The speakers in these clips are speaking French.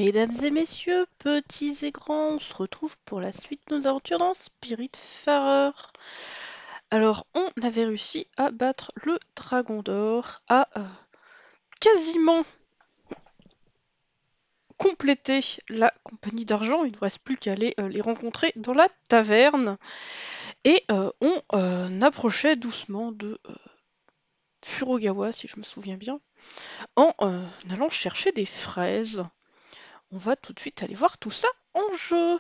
Mesdames et messieurs, petits et grands, on se retrouve pour la suite de nos aventures dans Spiritfarer. Alors, on avait réussi à battre le dragon d'or, à quasiment compléter la compagnie d'argent. Il ne nous reste plus qu'à aller les rencontrer dans la taverne. Et on approchait doucement de Furogawa, si je me souviens bien, en allant chercher des fraises. On va tout de suite aller voir tout ça en jeu.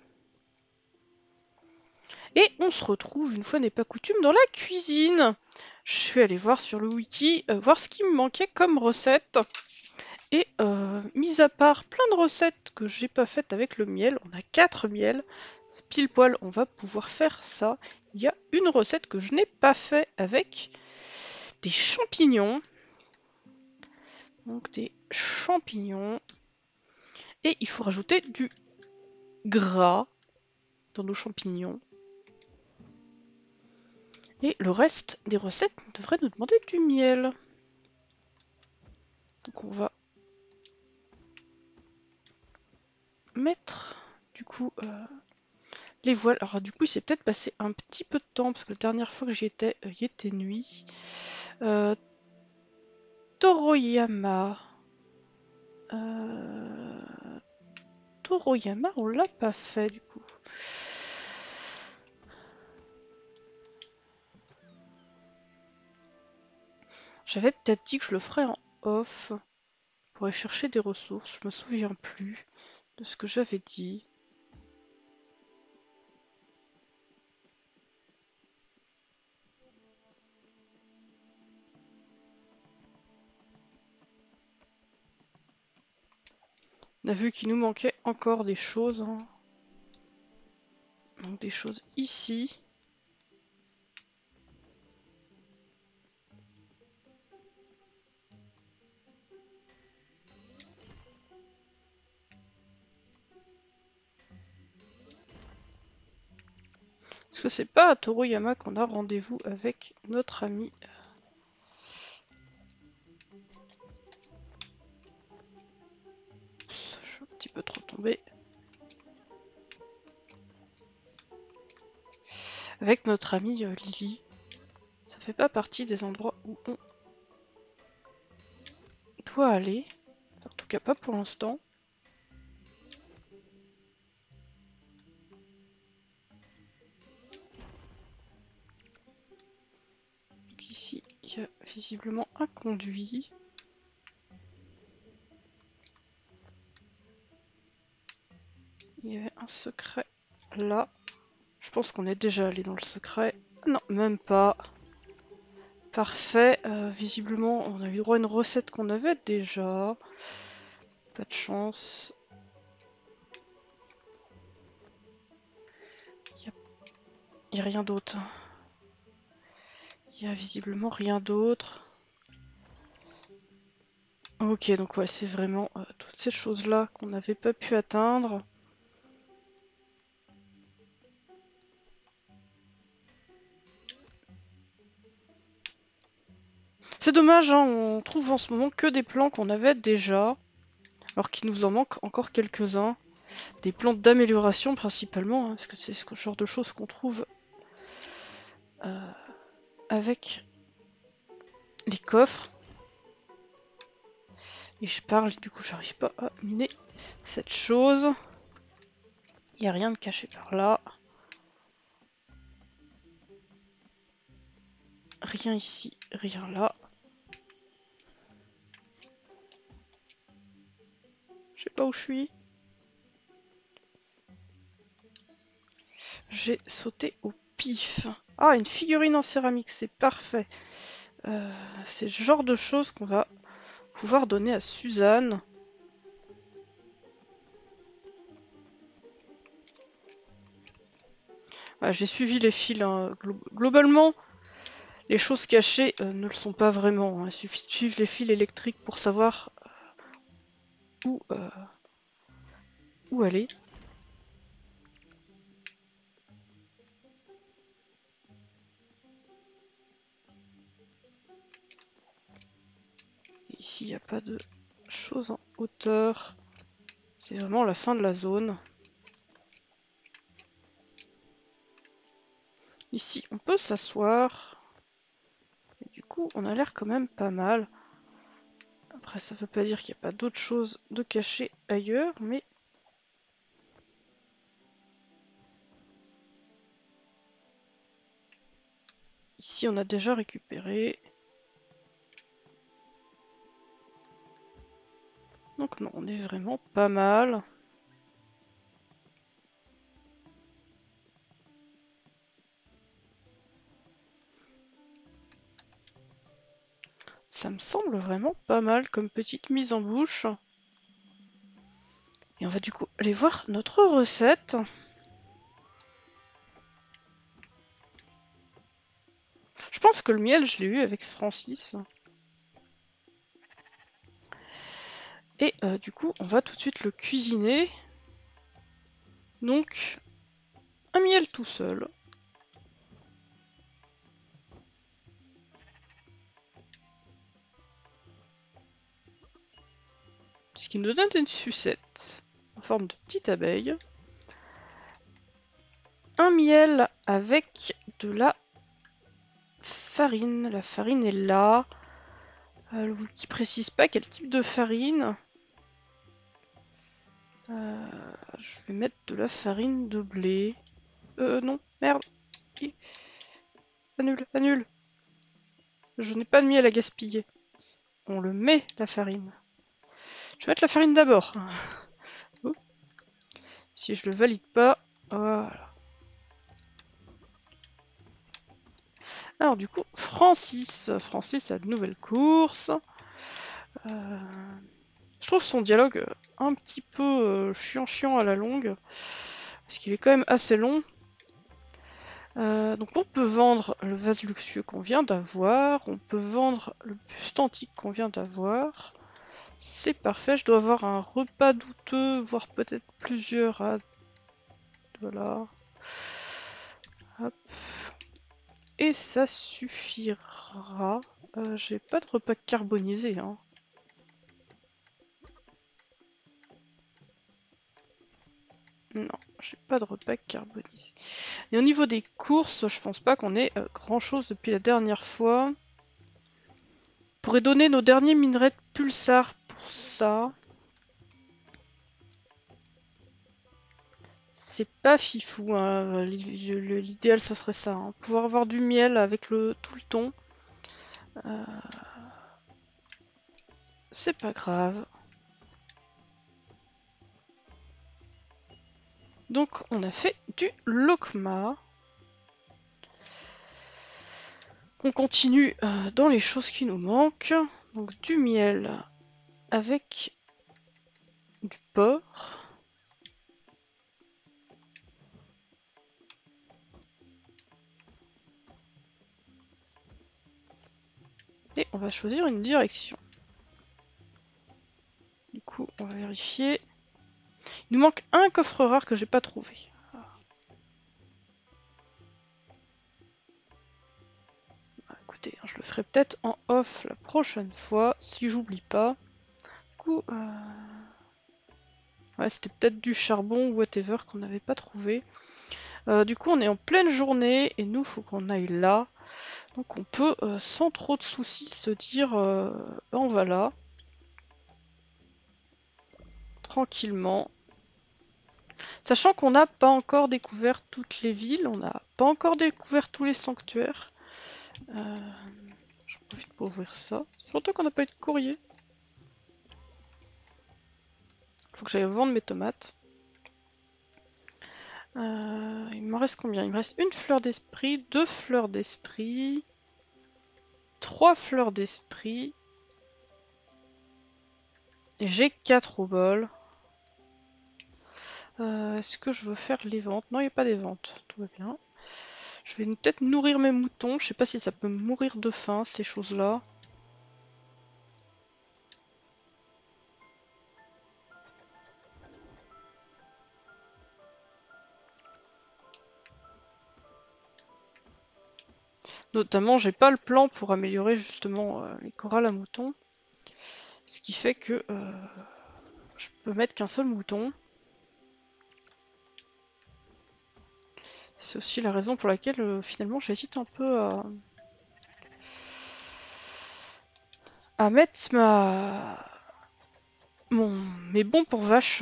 Et on se retrouve, une fois n'est pas coutume, dans la cuisine. Je suis allée voir sur le wiki, voir ce qui me manquait comme recette. Et mis à part plein de recettes que j'ai pas faites avec le miel, on a 4 miels, pile poil, on va pouvoir faire ça. Il y a une recette que je n'ai pas fait avec des champignons. Donc des champignons. Et il faut rajouter du gras dans nos champignons. Et le reste des recettes devrait nous demander du miel. Donc on va mettre du coup les voiles. Alors du coup il s'est peut-être passé un petit peu de temps parce que la dernière fois que j'y étais, il était nuit. Toroyama. Toroyama, on l'a pas fait du coup. J'avais peut-être dit que je le ferais en off pour aller chercher des ressources. Je me souviens plus de ce que j'avais dit. On a vu qu'il nous manquait encore des choses. Hein. Donc des choses ici. Est-ce que c'est pas à Toroyama qu'on a rendez-vous avec notre ami? Je suis un petit peu trop tombé. Avec notre amie Lily. Ça fait pas partie des endroits où on doit aller. Enfin, en tout cas pas pour l'instant. Donc ici, il y a visiblement un conduit. Il y avait un secret là. Je pense qu'on est déjà allé dans le secret. Non, même pas. Parfait. Visiblement, on a eu droit à une recette qu'on avait déjà. Pas de chance. Il n'y a rien d'autre. Il y a visiblement rien d'autre. Ok, donc ouais, c'est vraiment toutes ces choses-là qu'on n'avait pas pu atteindre. C'est dommage, hein, on trouve en ce moment que des plans qu'on avait déjà, alors qu'il nous en manque encore quelques-uns. Des plans d'amélioration principalement, hein, parce que c'est ce genre de choses qu'on trouve avec les coffres. Et je parle, du coup j'arrive pas à miner cette chose. Il n'y a rien de caché par là. Rien ici, rien là. Je sais pas où je suis. J'ai sauté au pif. Ah, une figurine en céramique, c'est parfait. C'est le genre de choses qu'on va pouvoir donner à Suzanne. Ah, j'ai suivi les fils. Hein. Globalement, les choses cachées ne le sont pas vraiment. Hein. Il suffit de suivre les fils électriques pour savoir où, où aller. Et ici, il n'y a pas de choses en hauteur. C'est vraiment la fin de la zone. Ici, on peut s'asseoir. Et du coup, on a l'air quand même pas mal. Après, ça veut pas dire qu'il n'y a pas d'autres choses de cachées ailleurs, mais... Ici, on a déjà récupéré. Donc non, on est vraiment pas mal. Ça me semble vraiment pas mal comme petite mise en bouche. Et on va du coup aller voir notre recette. Je pense que le miel, je l'ai eu avec Francis. Et du coup, on va tout de suite le cuisiner. Donc, un miel tout seul. Ce qui nous donne une sucette en forme de petite abeille. Un miel avec de la farine. La farine est là. Le wiki précise pas quel type de farine. Je vais mettre de la farine de blé. Non, merde. Annule, annule. Je n'ai pas de miel à gaspiller. On le met, la farine. Je vais mettre la farine d'abord. Si je le valide pas, voilà. Alors du coup, Francis a de nouvelles courses. Je trouve son dialogue un petit peu chiant à la longue. Parce qu'il est quand même assez long. Donc on peut vendre le vase luxueux qu'on vient d'avoir. On peut vendre le buste antique qu'on vient d'avoir. C'est parfait, je dois avoir un repas douteux, voire peut-être plusieurs à... Voilà. Hop. Et ça suffira. J'ai pas de repas carbonisé, hein. Non, j'ai pas de repas carbonisé. Et au niveau des courses, je pense pas qu'on ait grand chose depuis la dernière fois. On pourrait donner nos derniers minerais de pulsar pour ça. C'est pas fifou, hein. L'idéal ça serait ça, hein. Pouvoir avoir du miel avec tout le ton. C'est pas grave. Donc on a fait du lokma. On continue dans les choses qui nous manquent. Donc du miel avec du porc. Et on va choisir une direction. Du coup, on va vérifier. Il nous manque un coffre rare que j'ai pas trouvé. Écoutez, je le ferai peut-être en off la prochaine fois, si j'oublie pas. Du coup, ouais, c'était peut-être du charbon ou whatever qu'on n'avait pas trouvé. Du coup, on est en pleine journée et nous, faut qu'on aille là. Donc on peut, sans trop de soucis, se dire, ben, on va là. Tranquillement. Sachant qu'on n'a pas encore découvert toutes les villes, on n'a pas encore découvert tous les sanctuaires. J'en profite pour ouvrir ça. Ça fait longtemps qu'on n'a pas eu de courrier. Faut que j'aille vendre mes tomates. Il me reste combien? Il me reste une fleur d'esprit, 2 fleurs d'esprit, 3 fleurs d'esprit. Et j'ai 4 au bol. Est-ce que je veux faire les ventes? Non, il n'y a pas des ventes. Tout va bien. Je vais peut-être nourrir mes moutons. Je sais pas si ça peut mourir de faim, ces choses-là. Notamment, j'ai pas le plan pour améliorer justement les corrals à moutons. Ce qui fait que je peux mettre qu'un seul mouton. C'est aussi la raison pour laquelle finalement j'hésite un peu à mettre mes bons pour vaches.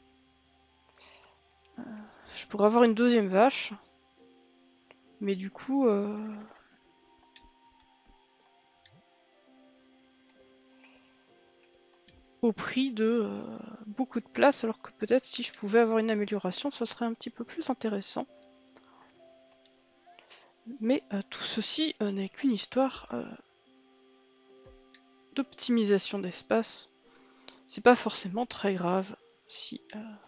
Je pourrais avoir une deuxième vache. Mais du coup... au prix de beaucoup de place, alors que peut-être si je pouvais avoir une amélioration, ce serait un petit peu plus intéressant. Mais tout ceci n'est qu'une histoire d'optimisation d'espace. C'est pas forcément très grave si...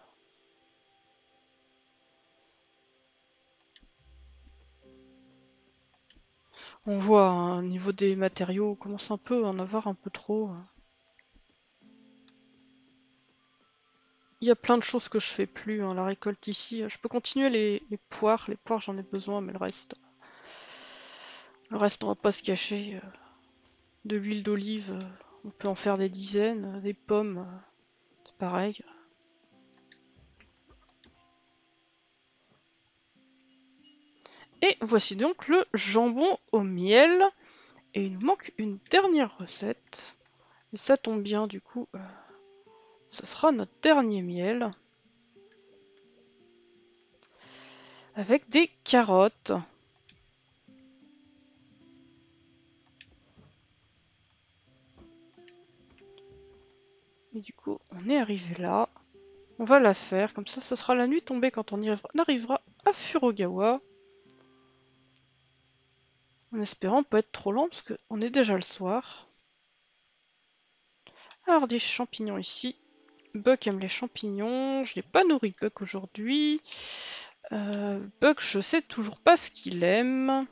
on voit au niveau des matériaux, on commence un peu à en avoir un peu trop. Il y a plein de choses que je fais plus, hein, la récolte ici. Je peux continuer les poires. Les poires j'en ai besoin, mais le reste on va pas se cacher. De l'huile d'olive, on peut en faire des dizaines. Des pommes, c'est pareil. Et voici donc le jambon au miel. Et il nous manque une dernière recette. Et ça tombe bien, du coup, ce sera notre dernier miel. Avec des carottes. Et du coup, on est arrivé là. On va la faire, comme ça, ce sera la nuit tombée quand on arrivera à Furogawa. En espérant pas être trop lent, parce qu'on est déjà le soir. Alors, des champignons ici. Buck aime les champignons. Je n'ai pas nourri Buck aujourd'hui. Buck, je sais toujours pas ce qu'il aime.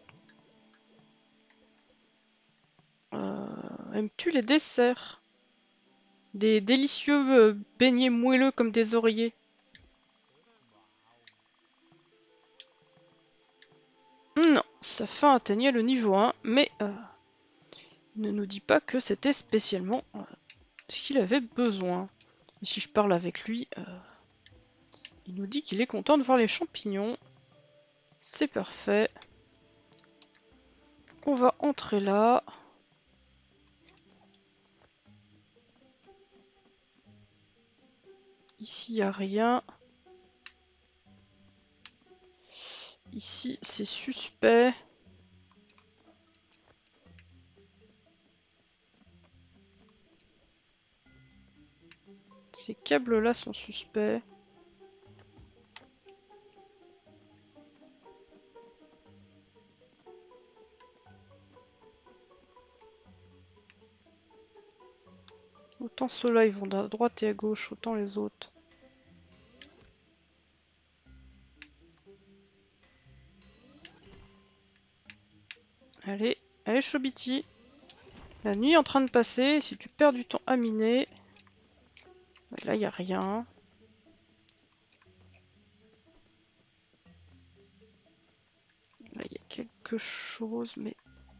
Aimes-tu les desserts? Des délicieux beignets moelleux comme des oreillers. Non, sa faim atteignait le niveau 1, mais il ne nous dit pas que c'était spécialement ce qu'il avait besoin. Et si je parle avec lui, il nous dit qu'il est content de voir les champignons. C'est parfait. On va entrer là. Ici, il n'y a rien. Ici, c'est suspect. Ces câbles-là sont suspects. Autant ceux-là, ils vont à droite et à gauche, autant les autres. Allez, allez Chobiti. La nuit est en train de passer, si tu perds du temps à miner... Là, il n'y a rien. Là, il y a quelque chose, mais...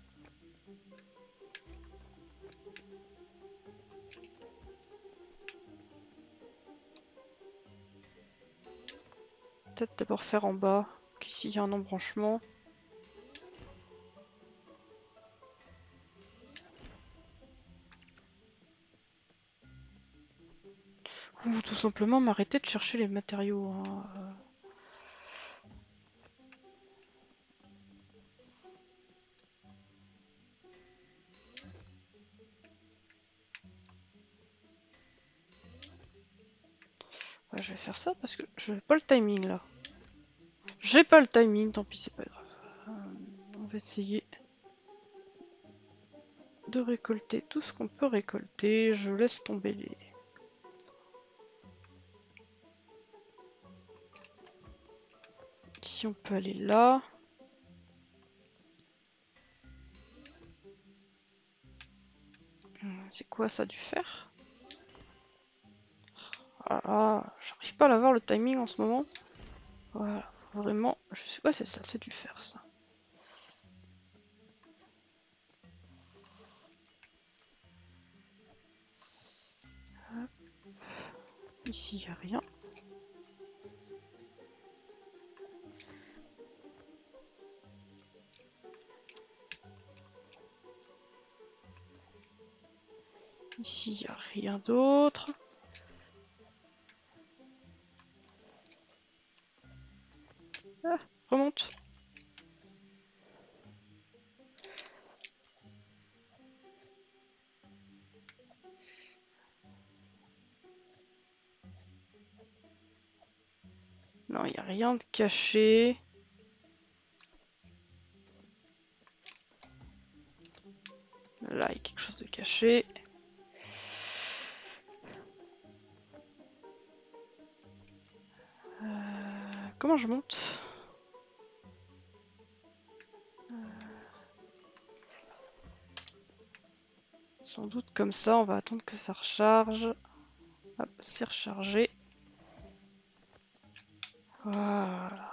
Peut-être d'abord faire en bas. Qu'ici, il y a un embranchement. Ou tout simplement m'arrêter de chercher les matériaux. Hein. Ouais, je vais faire ça parce que je n'ai pas le timing là. J'ai pas le timing, tant pis, c'est pas grave. On va essayer de récolter tout ce qu'on peut récolter. Je laisse tomber les... Ici, on peut aller là. C'est quoi ça, du fer? Ah là, j'arrive pas à l'avoir le timing en ce moment. Voilà, faut vraiment... Je sais pas, c'est ça, c'est du fer ça. Ici, il n'y a rien. Ici, il n'y a rien d'autre. Ah, remonte. Non, il n'y a rien de caché. Là, il y a quelque chose de caché. Comment je monte? Sans doute comme ça, on va attendre que ça recharge. Hop, c'est rechargé. Voilà.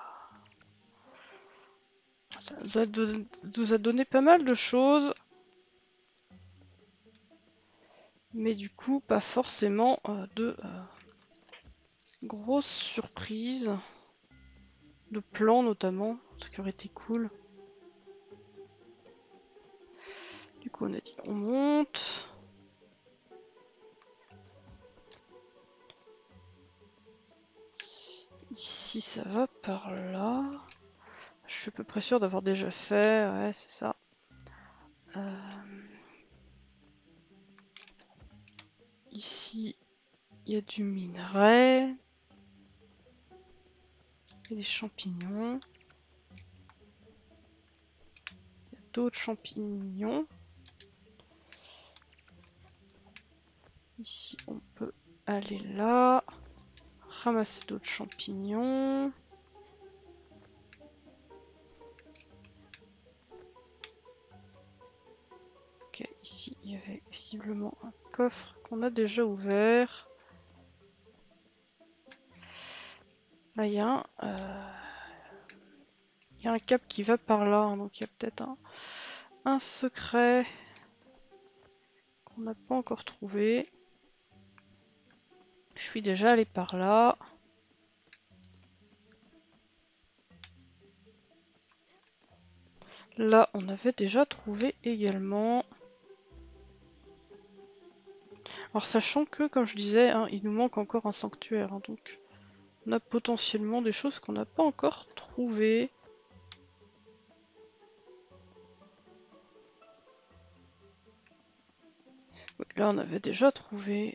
Ça nous a donné pas mal de choses. Mais du coup, pas forcément de grosses surprises. De plans notamment, ce qui aurait été cool. Du coup, on a dit on monte. Ici, ça va par là. Je suis à peu près sûr d'avoir déjà fait. Ouais, c'est ça. Ici, il y a du minerai. Il y a des champignons. Il y a d'autres champignons. Ici, on peut aller là. Ramasser d'autres champignons. Ok, ici, il y avait visiblement un coffre qu'on a déjà ouvert. Là, il y a un cap qui va par là, hein, donc il y a peut-être un secret qu'on n'a pas encore trouvé. Je suis déjà allé par là. Là, on avait déjà trouvé également. Alors sachant que, comme je disais, hein, il nous manque encore un sanctuaire, hein, donc on a potentiellement des choses qu'on n'a pas encore trouvées. Ouais, là, on avait déjà trouvé.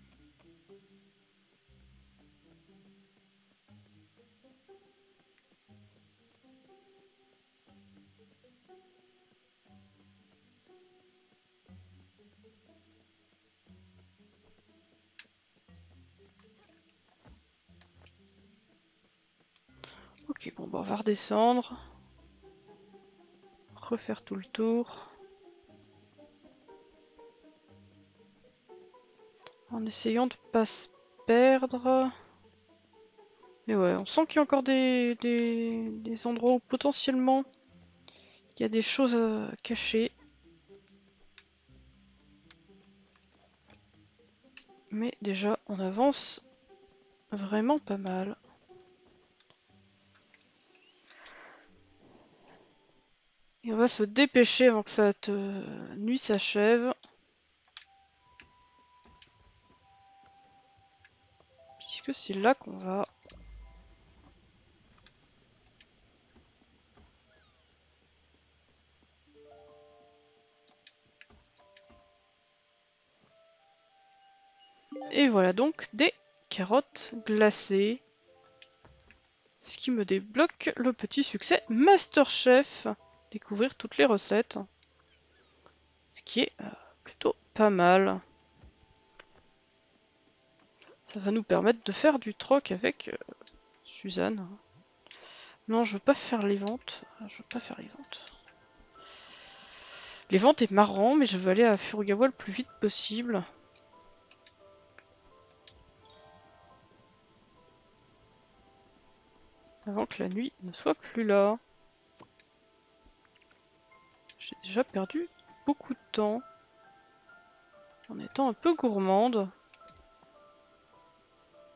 Ok, bon, bah, on va redescendre. Refaire tout le tour. En essayant de pas se perdre. Mais ouais, on sent qu'il y a encore des endroits où potentiellement il y a des choses cachées. Mais déjà, on avance vraiment pas mal. Et on va se dépêcher avant que cette nuit s'achève. Puisque c'est là qu'on va. Et voilà donc des carottes glacées. Ce qui me débloque le petit succès Masterchef. Découvrir toutes les recettes. Ce qui est plutôt pas mal. Ça va nous permettre de faire du troc avec Suzanne. Non, je veux pas faire les ventes. Je veux pas faire les ventes. Les ventes est marrant, mais je veux aller à Furugawa le plus vite possible. Avant que la nuit ne soit plus là. J'ai déjà perdu beaucoup de temps. En étant un peu gourmande.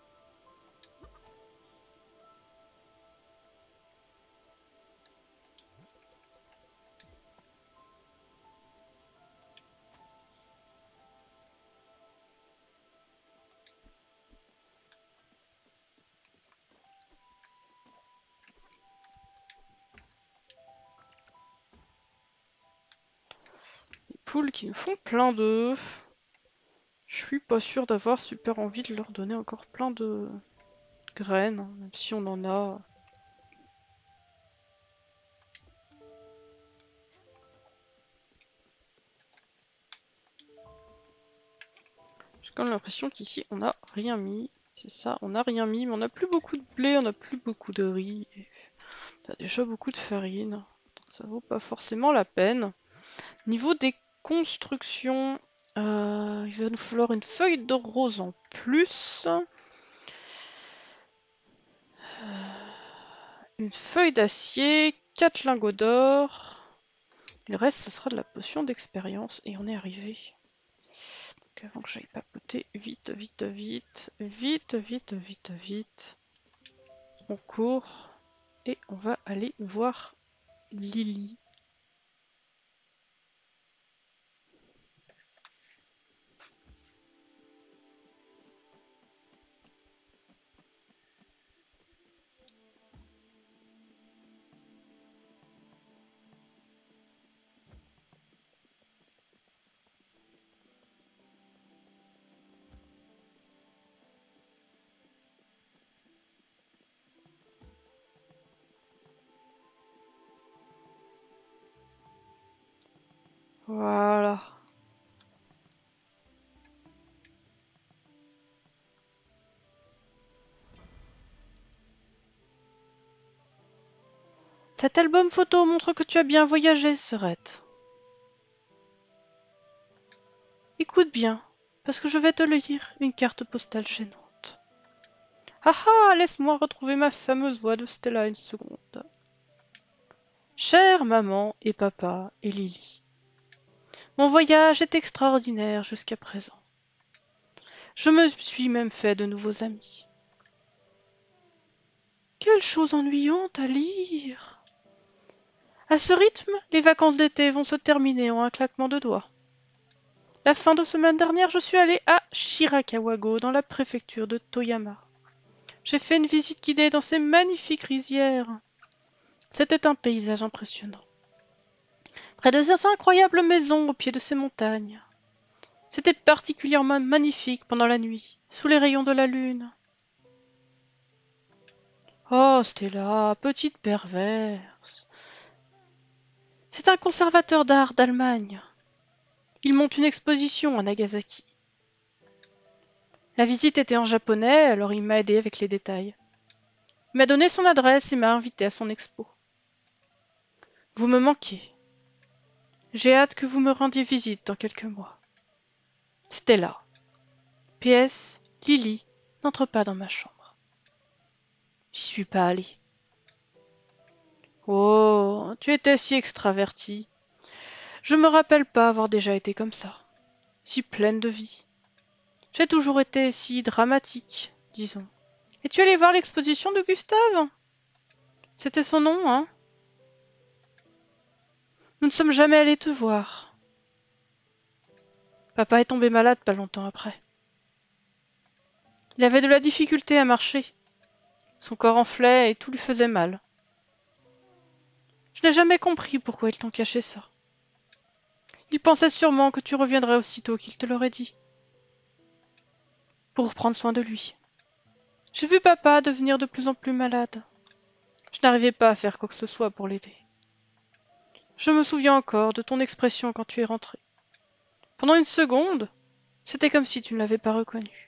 poules qui nous font plein d'œufs. Je suis pas sûre d'avoir super envie de leur donner encore plein de graines, hein, même si on en a. J'ai quand même l'impression qu'ici on n'a rien mis. C'est ça, on n'a rien mis, mais on n'a plus beaucoup de blé, on n'a plus beaucoup de riz. Et on a déjà beaucoup de farine. Donc ça vaut pas forcément la peine. Niveau des constructions, il va nous falloir une feuille de rose en plus. Une feuille d'acier, 4 lingots d'or. Le reste, ce sera de la potion d'expérience. Et on est arrivé. Donc avant que j'aille papoter, vite, vite, vite, vite, vite, vite, vite. On court. Et on va aller voir Lily. Voilà. Cet album photo montre que tu as bien voyagé, Serette. Écoute bien, parce que je vais te lire une carte postale gênante. Ah ah, laisse-moi retrouver ma fameuse voix de Stella une seconde. Chère maman et papa et Lily, mon voyage est extraordinaire jusqu'à présent. Je me suis même fait de nouveaux amis. Quelle chose ennuyante à lire! À ce rythme, les vacances d'été vont se terminer en un claquement de doigts. La fin de semaine dernière, je suis allée à Shirakawago, dans la préfecture de Toyama. J'ai fait une visite guidée dans ces magnifiques rizières. C'était un paysage impressionnant. Près de ces incroyables maisons au pied de ces montagnes. C'était particulièrement magnifique pendant la nuit, sous les rayons de la lune. Oh, Stella, petite perverse. C'est un conservateur d'art d'Allemagne. Il monte une exposition à Nagasaki. La visite était en japonais, alors il m'a aidé avec les détails. Il m'a donné son adresse et m'a invité à son expo. Vous me manquez. J'ai hâte que vous me rendiez visite dans quelques mois. Stella. PS, Lily n'entre pas dans ma chambre. J'y suis pas allée. Oh, tu étais si extravertie. Je me rappelle pas avoir déjà été comme ça. Si pleine de vie. J'ai toujours été si dramatique, disons. Es-tu allé voir l'exposition de Gustave? C'était son nom, hein? Nous ne sommes jamais allés te voir. Papa est tombé malade pas longtemps après. Il avait de la difficulté à marcher. Son corps enflait et tout lui faisait mal. Je n'ai jamais compris pourquoi ils t'ont caché ça. Il pensait sûrement que tu reviendrais aussitôt qu'il te l'aurait dit. Pour prendre soin de lui. J'ai vu papa devenir de plus en plus malade. Je n'arrivais pas à faire quoi que ce soit pour l'aider. Je me souviens encore de ton expression quand tu es rentré. Pendant une seconde, c'était comme si tu ne l'avais pas reconnu.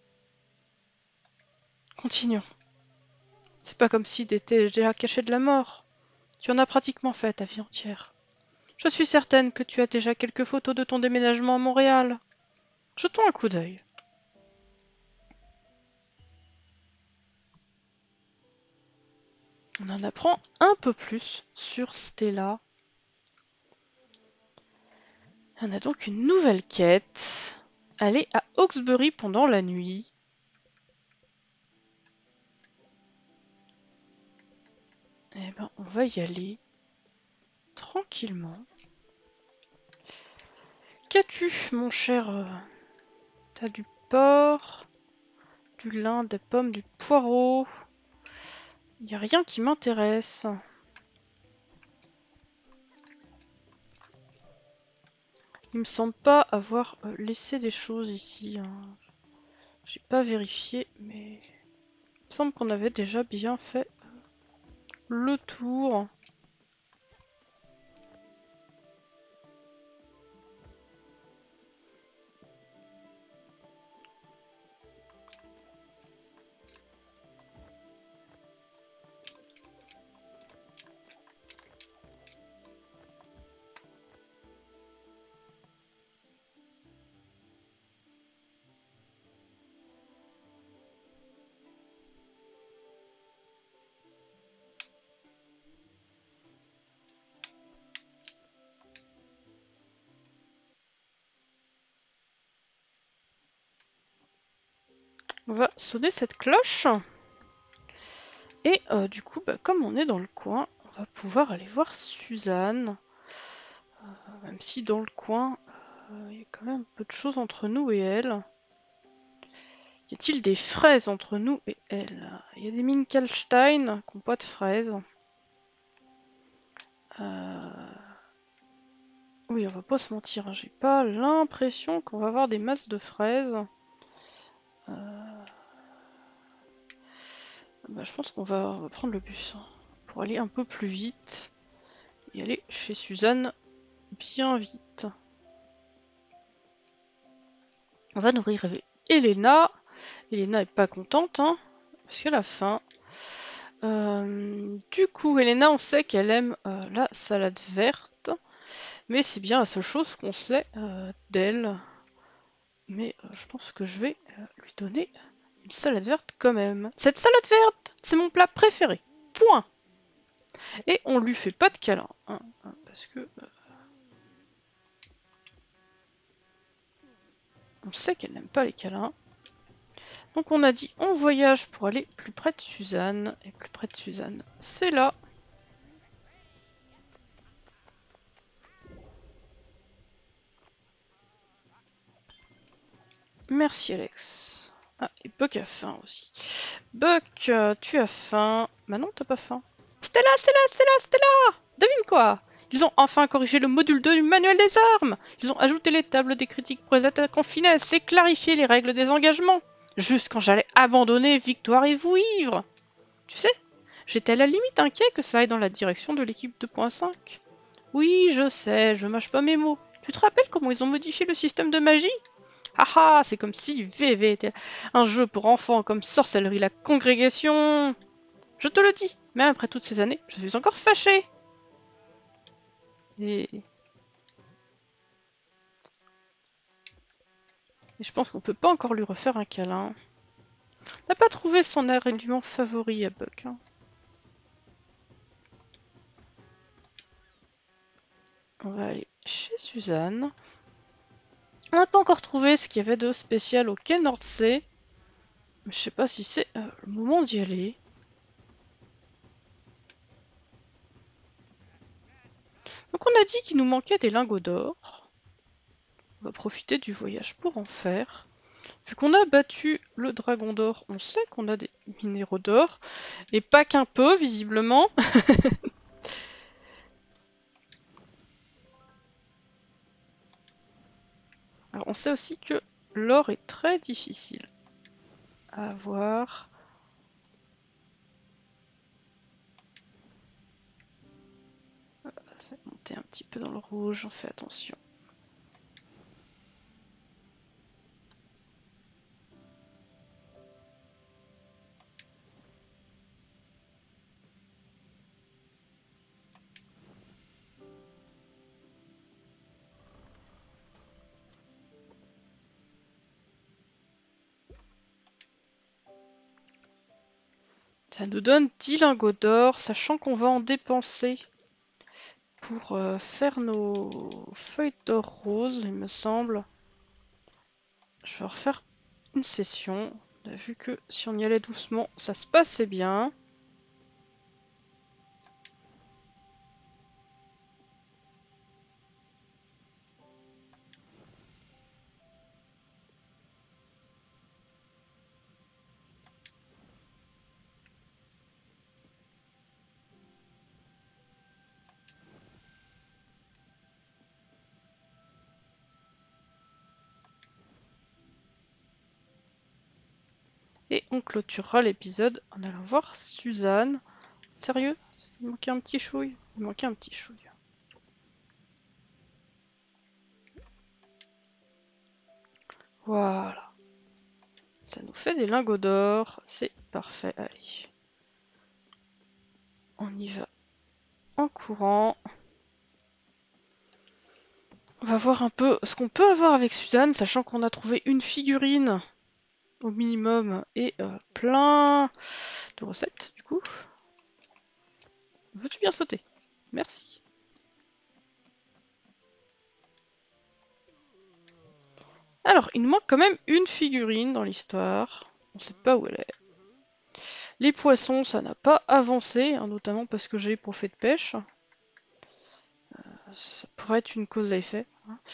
Continuons. C'est pas comme si t'étais déjà caché de la mort. Tu en as pratiquement fait ta vie entière. Je suis certaine que tu as déjà quelques photos de ton déménagement à Montréal. Jetons un coup d'œil. On en apprend un peu plus sur Stella. On a donc une nouvelle quête. Aller à Hawkesbury pendant la nuit. Eh ben, on va y aller tranquillement. Qu'as-tu, mon cher? T'as du porc, du lin, des pommes, du poireau. Il n'y a rien qui m'intéresse. Il me semble pas avoir laissé des choses ici. Hein. J'ai pas vérifié, mais il me semble qu'on avait déjà bien fait le tour. On va sonner cette cloche. Et du coup, bah, comme on est dans le coin, on va pouvoir aller voir Suzanne. Même si dans le coin, il y a quand même peu de choses entre nous et elle. Y a-t-il des fraises entre nous et elle? Il y a des Minkalstein qui n'ont pas de fraises. Oui, on va pas se mentir, hein, j'ai pas l'impression qu'on va avoir des masses de fraises. Bah, je pense qu'on va prendre le bus hein, pour aller un peu plus vite et aller chez Suzanne bien vite. On va nourrir Elena. Elena est pas contente, hein, parce qu'elle a faim. Du coup, Elena, on sait qu'elle aime la salade verte, mais c'est bien la seule chose qu'on sait d'elle. Mais je pense que je vais lui donner une salade verte quand même. Cette salade verte, c'est mon plat préféré. Point. Et on lui fait pas de câlin, hein, parce que on sait qu'elle n'aime pas les câlins. Donc on a dit on voyage pour aller plus près de Suzanne. Et plus près de Suzanne, c'est là. Merci Alex. Ah, et Buck a faim aussi. Buck, tu as faim. Bah non, t'as pas faim. Stella, Stella, Stella, Stella! Devine quoi? Ils ont enfin corrigé le module 2 du manuel des armes. Ils ont ajouté les tables des critiques pour les attaques en finesse et clarifié les règles des engagements. Juste quand j'allais abandonner Victoire et vous ivre. Tu sais, j'étais à la limite inquiet que ça aille dans la direction de l'équipe 2.5. Oui, je sais, je mâche pas mes mots. Tu te rappelles comment ils ont modifié le système de magie? Haha, c'est comme si VV était un jeu pour enfants comme Sorcellerie la Congrégation. Je te le dis, même après toutes ces années, je suis encore fâchée. Et je pense qu'on peut pas encore lui refaire un câlin. On n'a pas trouvé son argument favori à Buck. Hein. On va aller chez Suzanne. On n'a pas encore trouvé ce qu'il y avait de spécial au Quai Nordsee. Mais je sais pas si c'est le moment d'y aller. Donc on a dit qu'il nous manquait des lingots d'or. On va profiter du voyage pour en faire. Vu qu'on a battu le dragon d'or, on sait qu'on a des minéraux d'or. Et pas qu'un peu, visiblement. Alors on sait aussi que l'or est très difficile à avoir. C'est monté un petit peu dans le rouge, on fait attention. Ça nous donne 10 lingots d'or, sachant qu'on va en dépenser pour faire nos feuilles d'or rose, il me semble. Je vais refaire une session. On a vu que si on y allait doucement, ça se passait bien. Et on clôturera l'épisode en allant voir Suzanne. Sérieux? Il manquait un petit chouille? Il manquait un petit chouille. Voilà. Ça nous fait des lingots d'or. C'est parfait. Allez. On y va en courant. On va voir un peu ce qu'on peut avoir avec Suzanne, sachant qu'on a trouvé une figurine au minimum et plein de recettes du coup. Veux-tu bien sauter? Merci. Alors, il nous manque quand même une figurine dans l'histoire. On ne sait pas où elle est. Les poissons, ça n'a pas avancé, hein, notamment parce que j'ai pour fait de pêche. Ça pourrait être une cause à effet.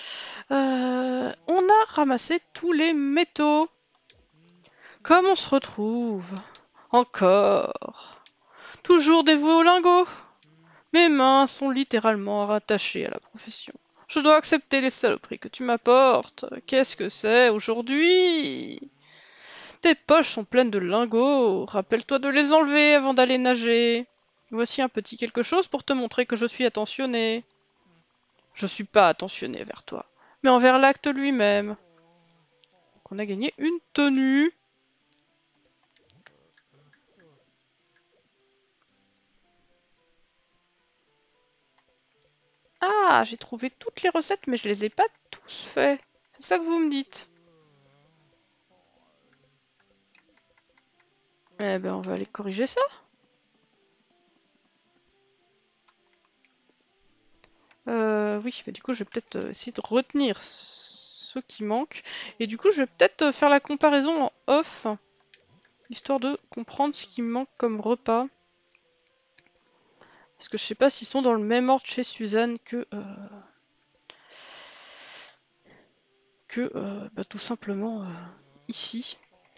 On a ramassé tous les métaux. Comme on se retrouve? Encore. Toujours dévoué au lingot. Mes mains sont littéralement rattachées à la profession. Je dois accepter les saloperies que tu m'apportes. Qu'est-ce que c'est aujourd'hui? Tes poches sont pleines de lingots. Rappelle-toi de les enlever avant d'aller nager. Voici un petit quelque chose pour te montrer que je suis attentionné. Je suis pas attentionné vers toi, mais envers l'acte lui-même. Donc on a gagné une tenue. Ah, j'ai trouvé toutes les recettes, mais je les ai pas tous fait. C'est ça que vous me dites? Eh ben, on va aller corriger ça. Oui, mais du coup, je vais peut-être essayer de retenir ce qui manque. Et du coup, je vais peut-être faire la comparaison en off, histoire de comprendre ce qui me manque comme repas. Parce que je sais pas s'ils sont dans le même ordre chez Suzanne que bah, tout simplement ici.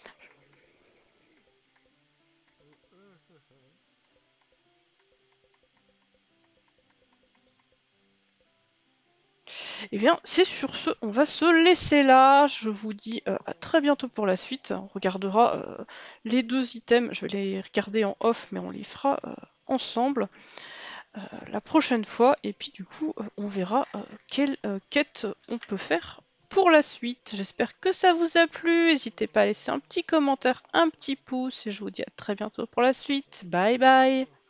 Eh bien, c'est sur ce, on va se laisser là. Je vous dis à très bientôt pour la suite. On regardera les deux items. Je vais les regarder en off, mais on les fera ensemble la prochaine fois. Et puis du coup, on verra quelle quête on peut faire pour la suite. J'espère que ça vous a plu. N'hésitez pas à laisser un petit commentaire, un petit pouce. Et je vous dis à très bientôt pour la suite. Bye bye!